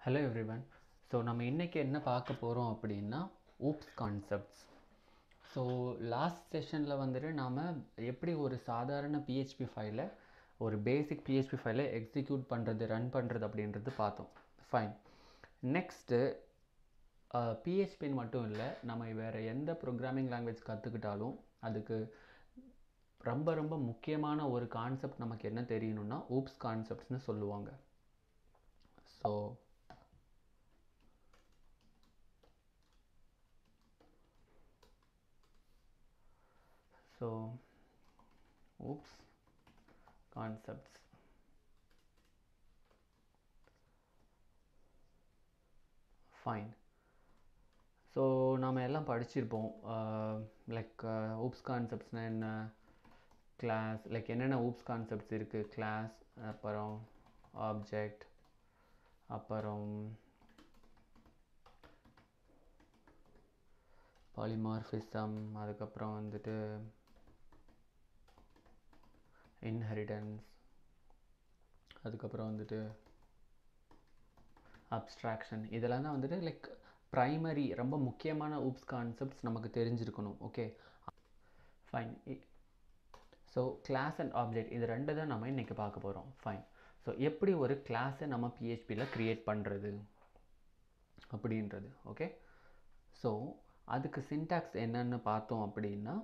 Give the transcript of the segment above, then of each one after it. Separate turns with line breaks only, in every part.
Hello everyone. So நம்ம இன்றைக்கி என்ன பார்க்க போகிறோம் அப்படின்னா ஊப்ஸ் கான்செப்ட்ஸ். ஸோ லாஸ்ட் செஷனில் வந்துட்டு நாம் எப்படி ஒரு சாதாரண பிஹெச்பி ஃபைலை ஒரு பேசிக் பிஹெச்பி ஃபைலை எக்ஸிக்யூட் பண்ணுறது ரன் பண்ணுறது அப்படின்றது பார்த்தோம். ஃபைன். நெக்ஸ்ட்டு பிஹெச்பின்னு மட்டும் இல்லை, நம்ம வேறு எந்த ப்ரோக்ராமிங் லாங்குவேஜ் கற்றுக்கிட்டாலும் அதுக்கு ரொம்ப ரொம்ப முக்கியமான ஒரு கான்செப்ட் நமக்கு என்ன தெரியணும்னா ஊப்ஸ் கான்செப்ட்ஸ்னு சொல்லுவாங்க. So OOPS concepts. Fine. So நாம் எல்லாம் படிச்சிருப்போம், லைக் ஊப்ஸ் கான்செப்ட்ஸ்னால் என்ன, கிளாஸ், லைக் என்னென்ன ஊப்ஸ் கான்செப்ட்ஸ் இருக்குது, கிளாஸ், அப்புறம் ஆப்ஜெக்ட், அப்புறம் பாலிமார்ஃபிசம், அதுக்கப்புறம் வந்துட்டு இன்ஹெரிட்டன்ஸ், அதுக்கப்புறம் வந்துட்டு அப்ஸ்ட்ராக்ஷன். இதெல்லாம் தான் வந்துட்டு லைக் ப்ரைமரி ரொம்ப முக்கியமான ஊப்ஸ் கான்செப்ட்ஸ் நமக்கு தெரிஞ்சிருக்கணும். Okay, fine. So class and object இது ரெண்டு தான் நம்ம இன்றைக்கி பார்க்க போகிறோம். ஃபைன். ஸோ எப்படி ஒரு கிளாஸை நம்ம பிஹெச்பியில் க்ரியேட் பண்ணுறது அப்படின்றது. ஓகே, ஸோ அதுக்கு சின்டாக்ஸ் என்னன்னு பார்த்தோம் அப்படின்னா,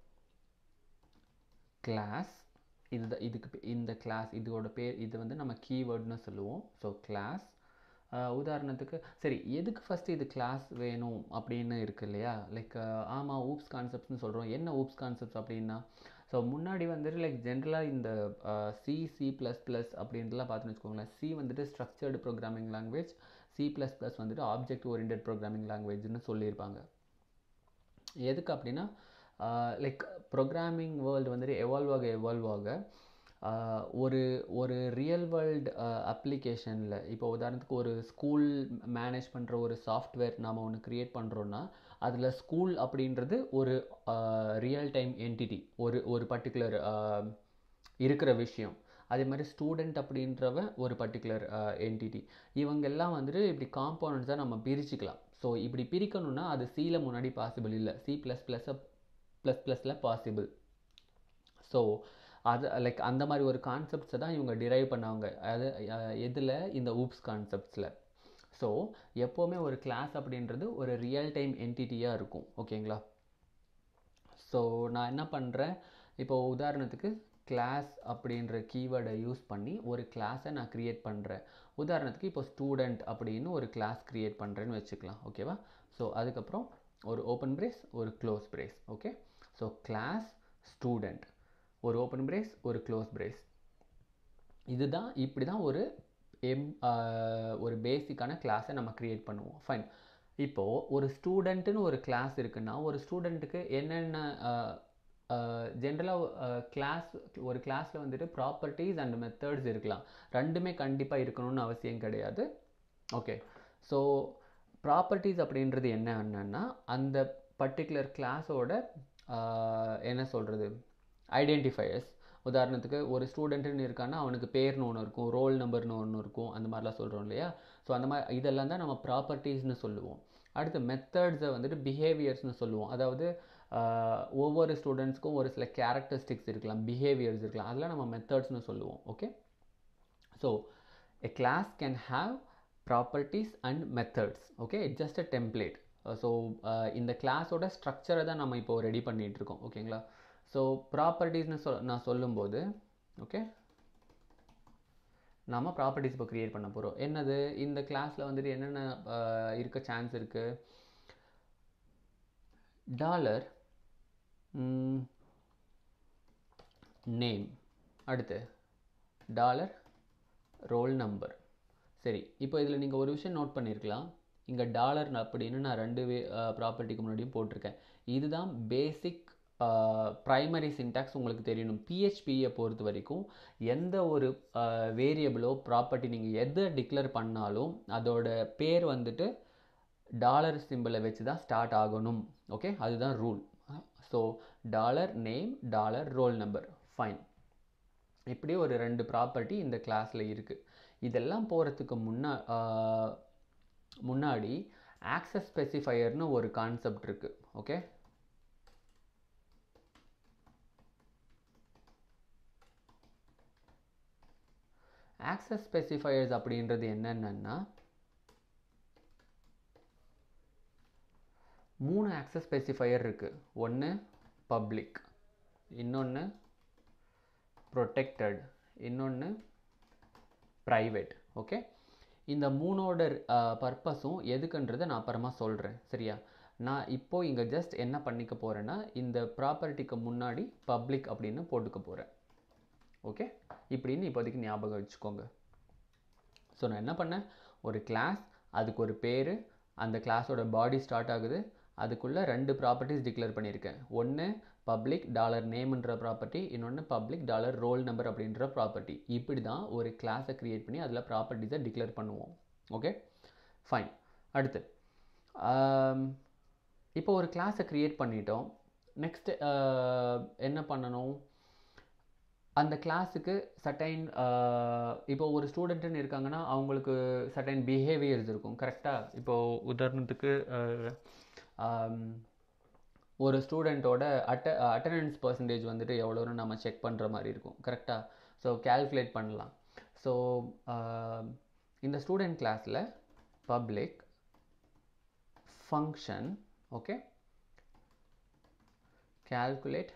கிளாஸ் இதுக்கு இந்த கிளாஸ் இதோட பேர், இது வந்து நம்ம கீவேர்டுன்னு சொல்லுவோம். ஸோ கிளாஸ், உதாரணத்துக்கு சரி, எதுக்கு ஃபஸ்ட்டு இது கிளாஸ் வேணும் அப்படின்னு இருக்குது இல்லையா, லைக் ஆமாம் ஊப்ஸ் கான்செப்ட்ஸ்னு சொல்கிறோம். என்ன ஊப்ஸ் கான்செப்ட்ஸ் அப்படின்னா, ஸோ முன்னாடி வந்துட்டு லைக் ஜென்ரலாக இந்த C++ அப்படின்ட்டுலாம் பார்த்துன்னு வச்சுக்கோங்களேன். சி வந்துட்டு ஸ்ட்ரக்சர்டு ப்ரோக்ராமிங் லாங்குவேஜ், C++ வந்துட்டு ஆப்ஜெக்ட் ஓரியன்டட் ப்ரோக்ராமிங் லாங்குவேஜ்னு சொல்லியிருப்பாங்க. எதுக்கு அப்படின்னா, லைக் ப்ரோக்ராமிங் வேர்ல்டு வந்துட்டு எவால்வ் ஆக ஒரு ரியல் வேர்ல்டு அப்ளிகேஷனில், இப்போ உதாரணத்துக்கு ஒரு ஸ்கூல் மேனேஜ் பண்ணுற ஒரு சாஃப்ட்வேர் நாம் ஒன்று க்ரியேட் பண்ணுறோன்னா, அதில் ஸ்கூல் அப்படின்றது ஒரு ரியல் டைம் என்டிட்டி, ஒரு பர்டிகுலர் இருக்கிற விஷயம். அதே மாதிரி ஸ்டூடெண்ட் அப்படின்றவன் ஒரு பர்டிகுலர் என்டிட்டி. இவங்கெல்லாம் வந்துட்டு இப்படி காம்போனன்ட்ஸாக நம்ம பிரிச்சுக்கலாம். ஸோ இப்படி பிரிக்கணும்னா அது சியில் முன்னாடி பாசிபிள் இல்லை, C++ல் பாசிபிள். ஸோ அது லைக் அந்த மாதிரி ஒரு கான்செப்ட்ஸை தான் இவங்க டிரைவ் பண்ணாங்க. அது எதில், இந்த ஊப்ஸ் கான்செப்ட்ஸில். ஸோ எப்போவுமே ஒரு கிளாஸ் அப்படின்றது ஒரு ரியல் டைம் என்டிட்டியாக இருக்கும். ஓகேங்களா? ஸோ நான் என்ன பண்ணுறேன், இப்போ உதாரணத்துக்கு கிளாஸ் அப்படின்ற கீவேர்டை யூஸ் பண்ணி ஒரு கிளாஸை நான் க்ரியேட் பண்ணுறேன். உதாரணத்துக்கு இப்போ ஸ்டூடெண்ட் அப்படின்னு ஒரு கிளாஸ் க்ரியேட் பண்ணுறேன்னு வச்சுக்கலாம். ஓகேவா? ஸோ அதுக்கப்புறம் ஒரு ஓப்பன் பிரேஸ், ஒரு close brace. Okay, so class student, ஒரு ஓப்பன் பிரேஸ், ஒரு க்ளோஸ் பிரேஸ். இதுதான், இப்படி தான் ஒரு பேசிக்கான கிளாஸை நம்ம க்ரியேட் பண்ணுவோம். ஃபைன். இப்போது ஒரு ஸ்டூடெண்ட்டுன்னு ஒரு கிளாஸ் இருக்குன்னா, ஒரு ஸ்டூடெண்ட்டுக்கு என்னென்ன ஜென்ரலாக ஒரு கிளாஸில் வந்துட்டு ப்ராப்பர்ட்டிஸ் அண்ட் மெத்தட்ஸ் இருக்கலாம். ரெண்டுமே கண்டிப்பாக இருக்கணும்னு அவசியம் கிடையாது. ஓகே, ஸோ ப்ராப்பர்ட்டிஸ் அப்படின்றது என்னன்னா, அந்த பர்டிகுலர் கிளாஸோட என்ன சொல்கிறது, ஐடென்டிஃபையர்ஸ். உதாரணத்துக்கு ஒரு ஸ்டூடெண்ட்டுன்னு இருக்கான்னா அவனுக்கு பேர்னு ஒன்று இருக்கும், ரோல் நம்பர்னு ஒன்று இருக்கும், அந்த மாதிரிலாம் சொல்கிறோம் இல்லையா. ஸோ அந்த மாதிரி இதெல்லாம் தான் நம்ம ப்ராப்பர்ட்டிஸ்னு சொல்லுவோம். அடுத்து மெத்தட்ஸை வந்துட்டு பிஹேவியர்ஸ்னு சொல்லுவோம். அதாவது ஒவ்வொரு ஸ்டூடெண்ட்ஸ்க்கும் ஒரு சில கேரக்டரிஸ்டிக்ஸ் இருக்கலாம், பிஹேவியர்ஸ் இருக்கலாம், அதெல்லாம் நம்ம மெத்தட்ஸ்னு சொல்லுவோம். Okay, so a class can have properties and methods. okay, it's just a template. So இந்த கிளாஸோட ஸ்ட்ரக்சரை தான் நம்ம இப்போ ரெடி பண்ணிகிட்டு இருக்கோம். ஓகேங்களா? ஸோ ப்ராப்பர்ட்டிஸ்னு நான் சொல்லும்போது, ஓகே, நம்ம ப்ராப்பர்ட்டிஸ் இப்போ க்ரியேட் பண்ண போகிறோம். என்னது, இந்த கிளாஸில் வந்துட்டு என்னென்ன இருக்க சான்ஸ் இருக்குது, டாலர் நேம், அடுத்து டாலர் ரோல் நம்பர். சரி, இப்போ இதில் நீங்கள் ஒரு விஷயம் நோட் பண்ணியிருக்கலாம், இங்கே டாலர் அப்படின்னு நான் ரெண்டு ப்ராப்பர்ட்டிக்கு முன்னாடியும் போட்டிருக்கேன். இதுதான் பேசிக் ப்ரைமரி சின்டாக்ஸ். உங்களுக்கு தெரியணும், பிஹெச்பியை பொறுத்த வரைக்கும் எந்த ஒரு வேரியபிளோ ப்ராப்பர்ட்டி நீங்கள் எதை டிக்ளேர் பண்ணாலும் அதோட பேர் வந்துட்டு டாலர் சிம்பிளை வச்சு தான் ஸ்டார்ட் ஆகணும். ஓகே, அதுதான் rule. So dollar name, dollar roll number. Fine. இப்படி ஒரு ரெண்டு ப்ராப்பர்ட்டி இந்த கிளாஸில் இருக்குது. இதெல்லாம் போகிறதுக்கு முன்னாடி ஆக்சஸ் ஸ்பெசிஃபையர்னு ஒரு கான்செப்ட் இருக்குது. ஓகே, ஆக்சஸ் ஸ்பெசிஃபையர்ஸ் அப்படின்றது என்னென்னா 3 ஆக்சஸ் ஸ்பெசிஃபையர் இருக்குது. ஒன்று பப்ளிக், இன்னொன்று ப்ரொடெக்டட், இன்னொன்று ப்ரைவேட். ஓகே, இந்த மூணோட பர்பஸும் எதுக்குன்றதை நான் அப்புறமா சொல்கிறேன். சரியா? நான் இப்போது இங்கே ஜஸ்ட் என்ன பண்ணிக்க போகிறேன்னா இந்த ப்ராப்பர்ட்டிக்கு முன்னாடி பப்ளிக் அப்படின்னு போட்டுக்க போகிறேன். ஓகே, இப்படின்னு இப்போதைக்கு ஞாபகம் வச்சுக்கோங்க. ஸோ நான் என்ன பண்ணேன், ஒரு கிளாஸ், அதுக்கு ஒரு பேர், அந்த கிளாஸோட பாடி ஸ்டார்ட் ஆகுது, அதுக்குள்ளே 2 ப்ராப்பர்ட்டிஸ் டிக்ளேர் பண்ணியிருக்கேன். ஒன்று பப்ளிக் $நேம்ன்ற ப்ராப்பர்ட்டி, இன்னொன்று பப்ளிக் $roll number அப்படின்ற ப்ராப்பர்ட்டி. இப்படி தான் ஒரு கிளாஸை க்ரியேட் பண்ணி அதில் ப்ராப்பர்ட்டிஸை டிக்ளேர் பண்ணுவோம். Okay, fine. அடுத்து இப்போ ஒரு கிளாஸை க்ரியேட் பண்ணிட்டோம். நெக்ஸ்ட் என்ன பண்ணணும், அந்த கிளாஸுக்கு சர்டைன் இப்போ ஒரு ஸ்டூடெண்ட்டுன்னு இருக்காங்கன்னா அவங்களுக்கு சர்டைன் பிஹேவியர்ஸ் இருக்கும். கரெக்டாக? இப்போது உதாரணத்துக்கு ஒரு ஸ்டூடெண்ட்டோட அட்டெண்டன்ஸ் பர்சன்டேஜ் வந்துட்டு எவ்வளோன்னு நம்ம செக் பண்ணுற மாதிரி இருக்கும். கரெக்டாக? ஸோ கேல்குலேட் பண்ணலாம். ஸோ இந்த ஸ்டூடெண்ட் கிளாஸில் public function, okay, calculate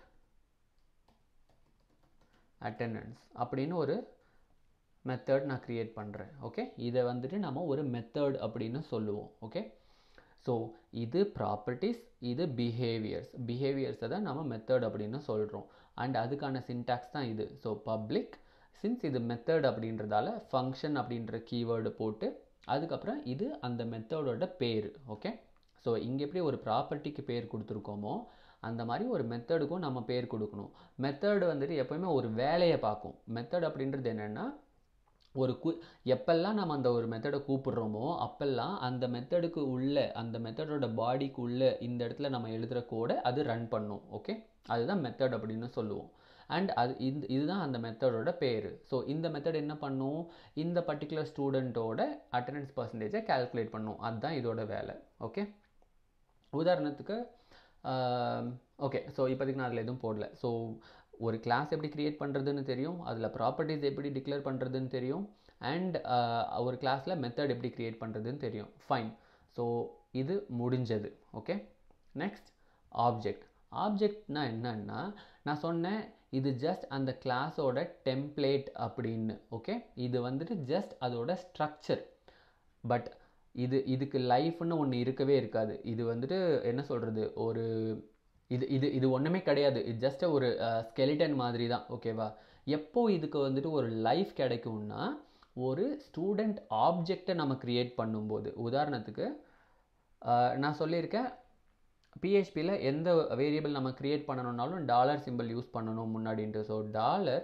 attendance அப்படின்னு ஒரு மெத்தட் நான் க்ரியேட் பண்ணுறேன். ஓகே, இதை வந்துட்டு நம்ம ஒரு மெத்தட் அப்படின்னு சொல்லுவோம். ஓகே, ஸோ இது ப்ராப்பர்ட்டிஸ், இது பிஹேவியர்ஸை தான் நம்ம மெத்தட் அப்படின்னு சொல்கிறோம். அண்ட் அதுக்கான சின்டாக்ஸ் தான் இது. ஸோ பப்ளிக், சின்ஸ் இது மெத்தட் அப்படின்றதால ஃபங்க்ஷன் அப்படின்ற கீவேர்டு போட்டு அதுக்கப்புறம் இது அந்த மெத்தடோட பேர். ஓகே, ஸோ இங்கே எப்படி ஒரு ப்ராப்பர்ட்டிக்கு பேர் கொடுத்துருக்கோமோ அந்த மாதிரி ஒரு மெத்தடுக்கும் நம்ம பேர் கொடுக்கணும். மெத்தடு வந்துட்டு எப்போயுமே ஒரு வேலையை பார்க்கும். மெத்தட் அப்படின்றது என்னென்னா ஒரு எப்பெல்லாம் நம்ம அந்த ஒரு மெத்தடை கூப்பிடுறோமோ அப்பெல்லாம் அந்த மெத்தடுக்கு உள்ள, அந்த மெத்தடோட பாடிக்கு உள்ள இந்த இடத்துல நம்ம எழுதுகிற கோடை அது ரன் பண்ணும். ஓகே, அதுதான் மெத்தட் அப்படின்னு சொல்லுவோம். அண்ட் அது இதுதான் அந்த மெத்தடோட பேர். ஸோ இந்த மெத்தட் என்ன பண்ணும், இந்த பர்டிகுலர் ஸ்டூடெண்ட்டோட அட்டெண்டன்ஸ் பர்சன்டேஜை கால்குலேட் பண்ணும். அதுதான் இதோட வேலை. ஓகே, உதாரணத்துக்கு ஓகே, ஸோ இப்போதைக்கு நான் அதில் எதுவும் போடல. ஸோ ஒரு கிளாஸ் எப்படி க்ரியேட் பண்ணுறதுன்னு தெரியும், அதில் ப்ராப்பர்ட்டிஸ் எப்படி டிக்ளேர் பண்ணுறதுன்னு தெரியும், அண்ட் ஒரு கிளாஸில் மெத்தட் எப்படி க்ரியேட் பண்ணுறதுன்னு தெரியும். ஃபைன். ஸோ இது முடிஞ்சது. Okay, next object. ஆப்ஜெக்ட்னா என்னன்னா நான் சொன்னேன் இது ஜஸ்ட் அந்த கிளாஸோட டெம்ப்ளேட் அப்படின்னு. ஓகே, இது வந்துட்டு ஜஸ்ட் அதோட ஸ்ட்ரக்சர். பட் இதுக்கு லைஃப்னு ஒன்று இருக்கவே இருக்காது. இது வந்துட்டு என்ன சொல்கிறது, ஒரு இது ஒன்றுமே கிடையாது. இது ஜஸ்ட் ஒரு ஸ்கெலிட்டன் மாதிரி தான். ஓகேவா? எப்போ இதுக்கு வந்துட்டு ஒரு லைஃப் கிடைக்கும்னா ஒரு ஸ்டூடெண்ட் ஆப்ஜெக்டை நம்ம க்ரியேட் பண்ணும்போது. உதாரணத்துக்கு நான் சொல்லியிருக்கேன் பிஹெச்பியில் எந்த வேரியபிள் நம்ம க்ரியேட் பண்ணணுன்னாலும் டாலர் சிம்பிள் யூஸ் பண்ணணும் முன்னாடின்ட்டு. ஸோ டாலர்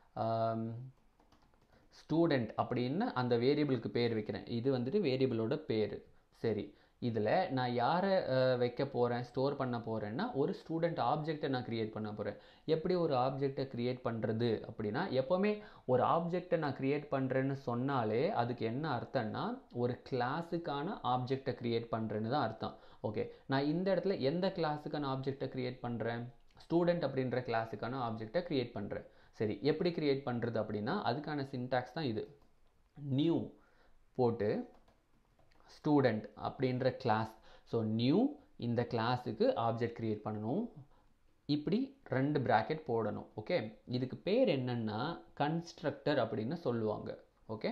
ஸ்டூடெண்ட் அப்படின்னு அந்த வேரியபிளுக்கு பேர் வைக்கிறேன். இது வந்துட்டு வேரியபிளோட பேர். சரி, இதில் நான் யாரை வைக்க போகிறேன், ஸ்டோர் பண்ண போகிறேன்னா ஒரு ஸ்டூடெண்ட் ஆப்ஜெக்டை நான் க்ரியேட் பண்ண போகிறேன். எப்படி ஒரு ஆப்ஜெக்டை க்ரியேட் பண்ணுறது அப்படின்னா, எப்போவுமே ஒரு ஆப்ஜெக்டை நான் க்ரியேட் பண்ணுறேன்னு சொன்னாலே அதுக்கு என்ன அர்த்தம்னா ஒரு கிளாஸுக்கான ஆப்ஜெக்டை க்ரியேட் பண்ணுறேன்னு தான் அர்த்தம். ஓகே, நான் இந்த இடத்துல எந்த கிளாஸுக்கான ஆப்ஜெக்டை க்ரியேட் பண்ணுறேன், ஸ்டூடெண்ட் அப்படின்ற கிளாஸுக்கான ஆப்ஜெக்டை க்ரியேட் பண்ணுறேன். சரி, எப்படி க்ரியேட் பண்ணுறது அப்படின்னா அதுக்கான சின்டாக்ஸ் தான் இது. நியூ போட்டு ஸ்டூடெண்ட் அப்படின்ற கிளாஸ். ஸோ நியூ இந்த கிளாஸுக்கு ஆப்ஜெக்ட் க்ரியேட் பண்ணணும். இப்படி 2 பிராக்கெட் போடணும். ஓகே, இதுக்கு பேர் என்னன்னா கன்ஸ்ட்ரக்டர் அப்படின்னு சொல்லுவாங்க. ஓகே,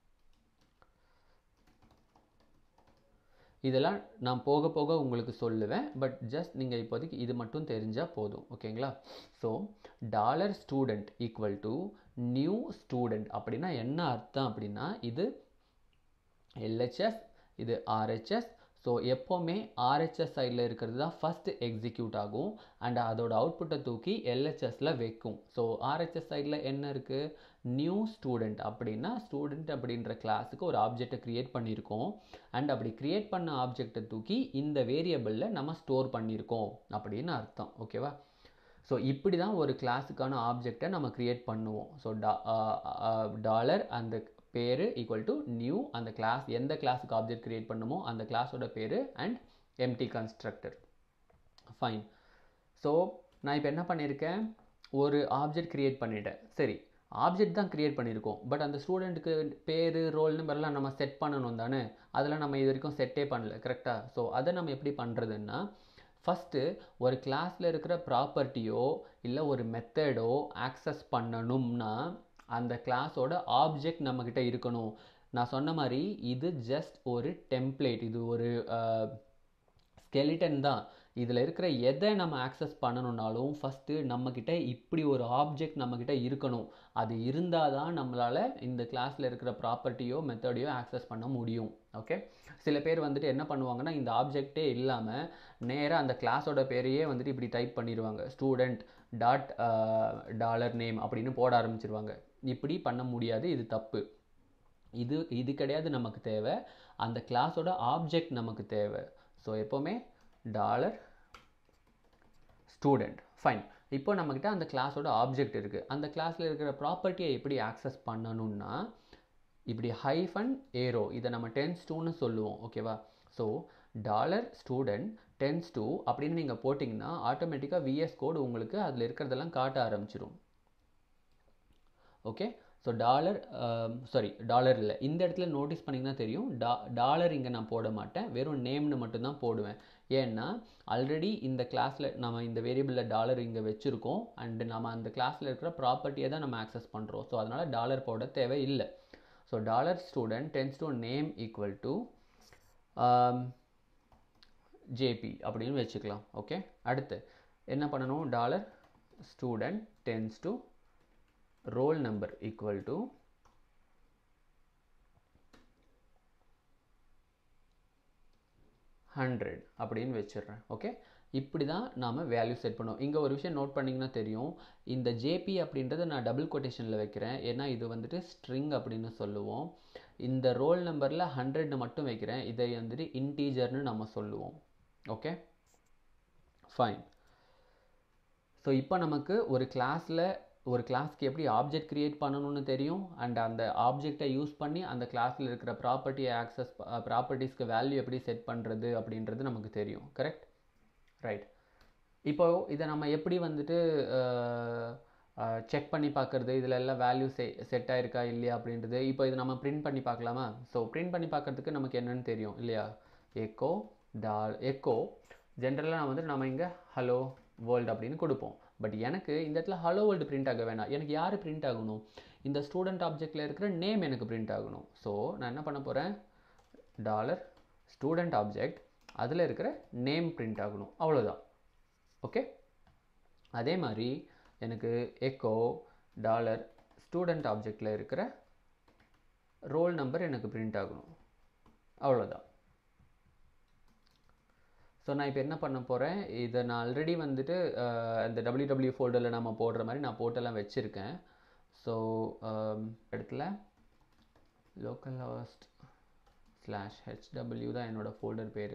இதெல்லாம் நான் போக போக உங்களுக்கு சொல்லுவேன். பட் ஜஸ்ட் நீங்கள் இப்போதைக்கு இது மட்டும் தெரிஞ்சால் போதும். ஓகேங்களா? So dollar student equal to new student அப்படின்னா என்ன அர்த்தம் அப்படின்னா இது LHS, இது RHS. ஸோ எப்போவுமே RHS சைடில் இருக்கிறது தான் ஃபஸ்ட்டு எக்ஸிக்யூட் ஆகும் அண்ட் அதோட அவுட்புட்டை தூக்கி LHSல வைக்கும். ஸோ RHS சைடில் என்ன இருக்குது, நியூ ஸ்டூடெண்ட் அப்படின்னா ஸ்டூடெண்ட் அப்படின்ற கிளாஸுக்கு ஒரு ஆப்ஜெக்டை க்ரியேட் பண்ணியிருக்கோம். அண்ட் அப்படி க்ரியேட் பண்ண ஆப்ஜெக்டை தூக்கி இந்த வேரியபிளில் நம்ம ஸ்டோர் பண்ணியிருக்கோம் அப்படின்னு அர்த்தம். ஓகேவா? ஸோ இப்படி தான் ஒரு கிளாஸுக்கான ஆப்ஜெக்டை நம்ம க்ரியேட் பண்ணுவோம். ஸோ டாலர் அந்த பேர் ஈக்குவல் டு நியூ, அந்த கிளாஸ் எந்த கிளாஸுக்கு ஆப்ஜெக்ட் கிரியேட் பண்ணுமோ அந்த கிளாஸோட பேர் and empty constructor. Fine. So நான் இப்போ என்ன பண்ணியிருக்கேன், ஒரு ஆப்ஜெக்ட் கிரியேட் பண்ணிட்டேன். சரி, ஆப்ஜெக்ட் தான் கிரியேட் பண்ணியிருக்கோம், பட் அந்த ஸ்டூடெண்ட்டுக்கு பேர் ரோல் நம்பர்லாம் நம்ம செட் பண்ணணும் தானே, அதெல்லாம் நம்ம இது வரைக்கும் செட்டே பண்ணல, கரெக்டாக? ஸோ அதை நம்ம எப்படி பண்ணுறதுன்னா, ஃபஸ்ட்டு ஒரு கிளாஸில் இருக்கிற ப்ராப்பர்ட்டியோ இல்லை ஒரு மெத்தடோ ஆக்சஸ் பண்ணணும்னா அந்த கிளாஸோட ஆப்ஜெக்ட் நம்மக்கிட்ட இருக்கணும். நான் சொன்ன மாதிரி இது ஜஸ்ட் ஒரு டெம்ப்ளேட், இது ஒரு ஸ்கெலிட்டன் தான். இதில் இருக்கிற எதை நம்ம ஆக்சஸ் பண்ணணுன்னாலும் ஃபஸ்ட்டு நம்மக்கிட்ட இப்படி ஒரு ஆப்ஜெக்ட் நம்மக்கிட்ட இருக்கணும். அது இருந்தால் தான் நம்மளால் இந்த கிளாஸில் இருக்கிற ப்ராப்பர்ட்டியோ மெத்தடையோ ஆக்சஸ் பண்ண முடியும். ஓகே, சில பேர் வந்துட்டு என்ன பண்ணுவாங்கன்னா, இந்த ஆப்ஜெக்டே இல்லாமல் நேராக அந்த கிளாஸோட பேரையே வந்துட்டு இப்படி டைப் பண்ணிடுவாங்க, ஸ்டூடெண்ட் டாட் டாலர் நேம் அப்படின்னு போட ஆரம்பிச்சிருவாங்க. இப்படி பண்ண முடியாது, இது தப்பு. இது கிடையாது நமக்கு தேவை, அந்த கிளாஸோட ஆப்ஜெக்ட் நமக்கு தேவை. ஸோ எப்போவுமே டாலர் ஸ்டூடெண்ட். ஃபைன். இப்போ நம்மக்கிட்ட அந்த கிளாஸோட ஆப்ஜெக்ட் இருக்குது. அந்த கிளாஸில் இருக்கிற ப்ராப்பர்ட்டியை எப்படி ஆக்சஸ் பண்ணணும்னா இப்படி ஹைஃபன் ஏரோ, இதை நம்ம டென்ஸ் டூன்னு சொல்லுவோம். ஓகேவா? So dollar student tends to அப்படின்னு நீங்கள் போட்டிங்கன்னா ஆட்டோமேட்டிக்காக விஎஸ் கோடு உங்களுக்கு அதில் இருக்கிறதெல்லாம் காட்ட ஆரம்பிச்சிடும். ஓகே, ஸோ டாலர் இல்லை, இந்த இடத்துல நோட்டீஸ் பண்ணிங்கன்னா தெரியும், டாலர் இங்கே நான் போட மாட்டேன், வெறும் நேம்னு மட்டும்தான் போடுவேன். ஏன்னா ஆல்ரெடி இந்த கிளாஸில் நம்ம இந்த வேரியபிளில் டாலர் இங்கே வச்சுருக்கோம் அண்டு நம்ம அந்த கிளாஸில் இருக்கிற ப்ராப்பர்ட்டியை தான் நம்ம ஆக்சஸ் பண்ணுறோம். ஸோ அதனால் டாலர் போட தேவை இல்லை. So dollar student tends to name equal to JB அப்படின்னு வச்சுக்கலாம். ஓகே, அடுத்து என்ன பண்ணணும், dollar student tends to roll number equal to $100 அப்படின்னு வச்சிடுறேன். ஓகே, இப்படி தான் நாம் வேல்யூ செட் பண்ணுவோம். இங்கே ஒரு விஷயம் நோட் பண்ணிங்கன்னா தெரியும், இந்த ஜேபி அப்படின்றத நான் டபுள் கொட்டேஷனில் வைக்கிறேன், ஏன்னா இது வந்துட்டு ஸ்ட்ரிங் அப்படின்னு சொல்லுவோம். இந்த ரோல் நம்பரில் 100 மட்டும் வைக்கிறேன், இதை வந்துட்டு இன்டீஜர்னு நம்ம சொல்லுவோம். Okay, fine. ஸோ இப்போ நமக்கு ஒரு கிளாஸ்க்கு எப்படி ஆப்ஜெக்ட் கிரியேட் பண்ணணும்னு தெரியும், அண்ட் அந்த ஆப்ஜெக்டை யூஸ் பண்ணி அந்த கிளாஸில் இருக்கிற ப்ராப்பர்ட்டிஸ்க்கு வேல்யூ எப்படி செட் பண்ணுறது அப்படின்றது நமக்கு தெரியும். கரெக்ட்? ரைட். இப்போது இதை நம்ம எப்படி வந்துட்டு செக் பண்ணி பார்க்குறது, இதில் எல்லாம் வேல்யூ செட் ஆயிருக்கா இல்லையா அப்படின்றது. இப்போ இதை நம்ம பிரிண்ட் பண்ணி பார்க்கலாமா? ஸோ பிரிண்ட் பண்ணி பார்க்குறதுக்கு நமக்கு என்னென்னு தெரியும் இல்லையா, எக்கோ ஜென்ரலாக நம்ம இங்கே ஹலோ வேர்ல்டு அப்படின்னு கொடுப்போம். பட் எனக்கு இந்த இடத்துல ஹலோ வேர்ல்டு பிரிண்ட் ஆக வேணாம், எனக்கு யார் பிரிண்ட் ஆகணும், இந்த ஸ்டூடெண்ட் ஆப்ஜெக்டில் இருக்கிற நேம் எனக்கு பிரிண்ட் ஆகணும். ஸோ நான் என்ன பண்ண போகிறேன், டாலர் ஸ்டூடெண்ட் ஆப்ஜெக்ட் அதில் இருக்கிற நேம் பிரிண்ட் ஆகணும், அவ்வளோதான். ஓகே, அதே மாதிரி எனக்கு எக்கோ டாலர் ஸ்டூடெண்ட் ஆப்ஜெக்டில் இருக்கிற ரோல் நம்பர் எனக்கு பிரிண்ட் ஆகணும், அவ்வளோதான். ஸோ நான் இப்போ என்ன பண்ண போகிறேன், இதை நான் ஆல்ரெடி வந்துட்டு இந்த www ஃபோல்டரில் நம்ம போடுற மாதிரி நான் போட்டெல்லாம் வச்சுருக்கேன். ஸோ இடத்துல localhost /hw தான் என்னோடய ஃபோல்டர் பேர்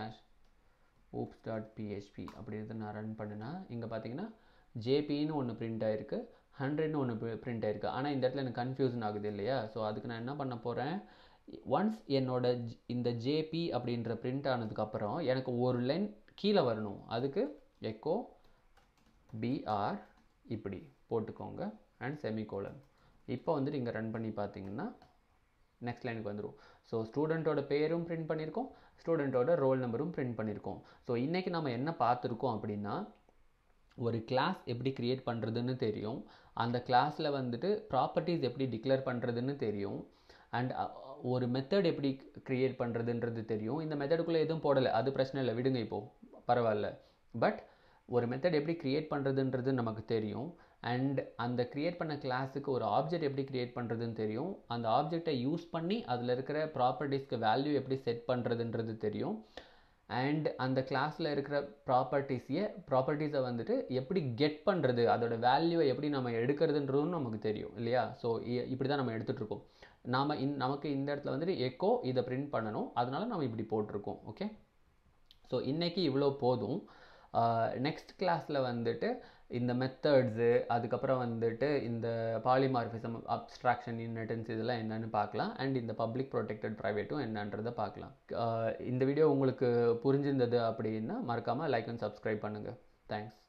/oops.php அப்படின்றத நான் ரன் பண்ணினா இங்கே பார்த்தீங்கன்னா ஜேபின்னு ஒன்று பிரிண்ட் ஆகிருக்கு, 100ன்னு ஒன்று பிரிண்ட் ஆகிருக்கு. ஆனால் இந்த இடத்துல எனக்கு கன்ஃபியூஷன் ஆகுது இல்லையா, ஸோ அதுக்கு நான் என்ன பண்ண போகிறேன், ஒன்ஸ் என்னோட இந்த ஜேபி அப்படின்ற பிரிண்ட் ஆனதுக்கப்புறம் எனக்கு ஒரு லைன் கீழே வரணும், அதுக்கு எக்கோ பிஆர் இப்படி போட்டுக்கோங்க அண்ட் செமிகோலன். இப்போ வந்துட்டு இங்கே ரன் பண்ணி பார்த்தீங்கன்னா நெக்ஸ்ட் லைனுக்கு வந்துடும். ஸோ ஸ்டூடெண்ட்டோட பேரும் பிரிண்ட் பண்ணியிருக்கோம், ஸ்டூடெண்ட்டோட ரோல் நம்பரும் பிரிண்ட் பண்ணியிருக்கோம். ஸோ இன்றைக்கி நம்ம என்ன பார்த்துருக்கோம் அப்படின்னா, ஒரு கிளாஸ் எப்படி க்ரியேட் பண்ணுறதுன்னு தெரியும், அந்த கிளாஸில் வந்துட்டு ப்ராப்பர்ட்டிஸ் எப்படி டிக்ளேர் பண்ணுறதுன்னு தெரியும், அண்ட் ஒரு மெத்தட் எப்படி க்ரியேட் பண்ணுறதுன்றது தெரியும். இந்த மெத்தடுக்குள்ளே எதுவும் போடலை, அது பிரச்சனை இல்லை, விடுங்க, இப்போது பரவாயில்ல. பட் ஒரு மெத்தட் எப்படி க்ரியேட் பண்ணுறதுன்றது நமக்கு தெரியும், அண்ட் அந்த க்ரியேட் பண்ண கிளாஸுக்கு ஒரு ஆப்ஜெக்ட் எப்படி க்ரியேட் பண்ணுறதுன்னு தெரியும், அந்த ஆப்ஜெக்டை யூஸ் பண்ணி அதில் இருக்கிற ப்ராப்பர்ட்டிஸ்க்கு வேல்யூ எப்படி செட் பண்ணுறதுன்றது தெரியும், அண்ட் அந்த கிளாஸில் இருக்கிற ப்ராப்பர்ட்டிஸை வந்துட்டு எப்படி கெட் பண்ணுறது, அதோட வேல்யூவை எப்படி நம்ம எடுக்கிறதுன்றதும் நமக்கு தெரியும் இல்லையா. ஸோ இப்படி தான் நம்ம எடுத்துகிட்ருக்கோம். நமக்கு இந்த இடத்துல வந்துட்டு எக்கோ இதை பிரிண்ட் பண்ணணும், அதனால நம்ம இப்படி போட்டிருக்கோம். ஓகே, ஸோ இன்றைக்கி இவ்வளோ போதும். நெக்ஸ்ட் கிளாஸில் வந்துட்டு இந்த மெத்தட்ஸு, அதுக்கப்புறம் வந்துட்டு இந்த பாலிமார்ஃபிசம், அப்ஸ்ட்ராக்ஷன், இன்ஹெரிட்டன்ஸ் இதெல்லாம் என்னன்னு பார்க்கலாம். அண்ட் இந்த பப்ளிக் ப்ரொடெக்டட் ப்ரைவேட்டும் என்னன்றதை பார்க்கலாம். இந்த வீடியோ உங்களுக்கு புரிஞ்சிருந்தது அப்படின்னா மறக்காமல் லைக் அண்ட் சப்ஸ்கிரைப் பண்ணுங்கள். தேங்க்ஸ்.